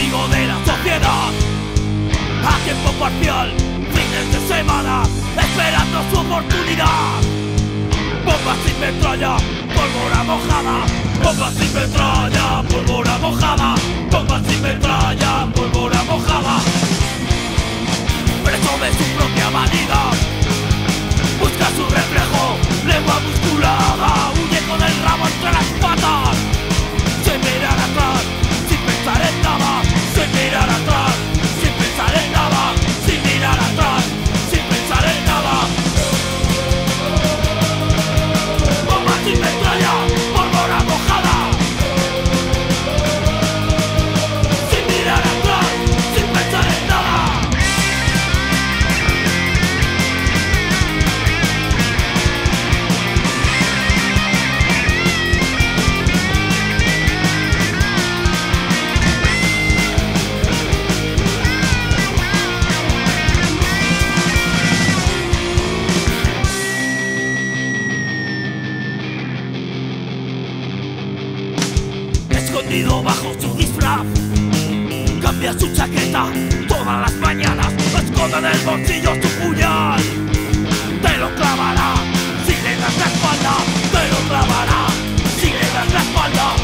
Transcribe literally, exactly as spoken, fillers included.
enemigo de la sociedad. A tiempo parcial, fines de semana, esperando su oportunidad. Bombas sin metralla, pólvora mojada. Bombas sin metralla, pólvora mojada. Bombas sin metralla, pólvora mojada. Preso de su propia vanidad, busca su reflejo, lengua musculada. Huye con el rabo entre las patas, sin mirar atrás, sin pensar en nada. Sin mirar atrás, sin pensar en nada. Sin mirar atrás, sin pensar en nada. Bombas sin metralla, pólvora mojada. Sin mirar atrás, sin pensar en nada. Escondido bajo su disfraz, cambia su chaqueta todas las mañanas. Esconde en el bolsillo su puñal, te lo clavará si le das la espalda. Te lo clavará si le das la espalda.